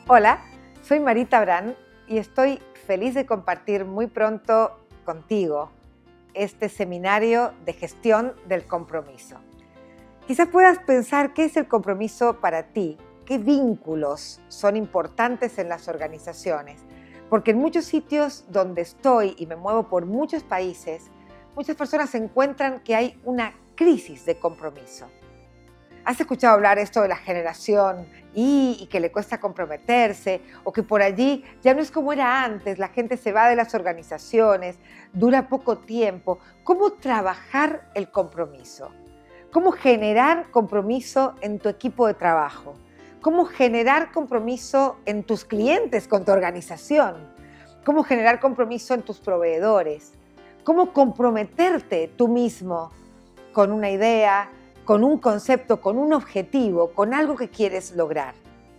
Hola, soy Marita Brand y estoy feliz de compartir muy pronto contigo este seminario de gestión del compromiso. Quizás puedas pensar qué es el compromiso para ti, qué vínculos son importantes en las organizaciones, porque en muchos sitios donde estoy y me muevo por muchos países, muchas personas encuentran que hay una crisis de compromiso. ¿Has escuchado hablar esto de la generación y que le cuesta comprometerse o que por allí ya no es como era antes, la gente se va de las organizaciones, dura poco tiempo? ¿Cómo trabajar el compromiso? ¿Cómo generar compromiso en tu equipo de trabajo? ¿Cómo generar compromiso en tus clientes con tu organización? ¿Cómo generar compromiso en tus proveedores? ¿Cómo comprometerte tú mismo con una idea, con un concepto, con un objetivo, con algo que quieres lograr?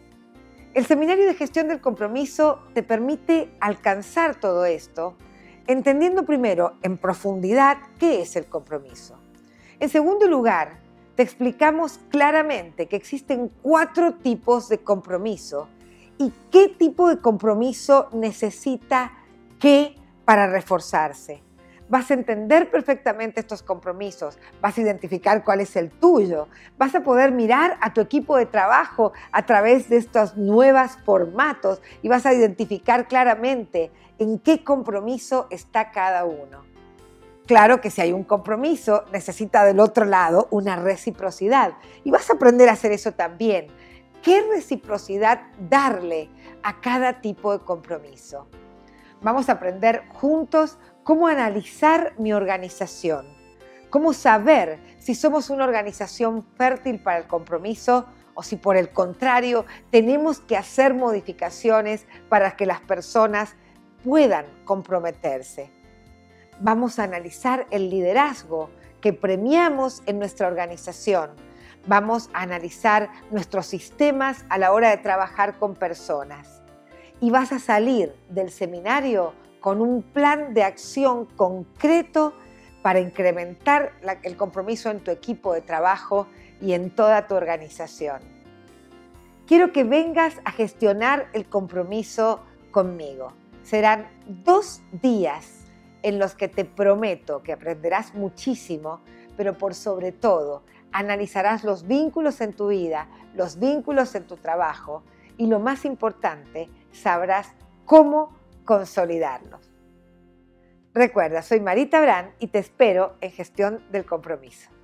El seminario de gestión del compromiso te permite alcanzar todo esto, entendiendo primero en profundidad qué es el compromiso. En segundo lugar, te explicamos claramente que existen 4 tipos de compromiso y qué tipo de compromiso necesita qué para reforzarse. Vas a entender perfectamente estos compromisos, vas a identificar cuál es el tuyo, vas a poder mirar a tu equipo de trabajo a través de estos nuevos formatos y vas a identificar claramente en qué compromiso está cada uno. Claro que si hay un compromiso, necesita del otro lado una reciprocidad y vas a aprender a hacer eso también. ¿Qué reciprocidad darle a cada tipo de compromiso? Vamos a aprender juntos cómo analizar mi organización, cómo saber si somos una organización fértil para el compromiso o si por el contrario tenemos que hacer modificaciones para que las personas puedan comprometerse. Vamos a analizar el liderazgo que premiamos en nuestra organización. Vamos a analizar nuestros sistemas a la hora de trabajar con personas. Y vas a salir del seminario con un plan de acción concreto para incrementar el compromiso en tu equipo de trabajo y en toda tu organización. Quiero que vengas a gestionar el compromiso conmigo. Serán 2 días en los que te prometo que aprenderás muchísimo, pero por sobre todo analizarás los vínculos en tu vida, los vínculos en tu trabajo y lo más importante, sabrás cómo consolidarlos. Recuerda, soy Marita Brand y te espero en Gestión del Compromiso.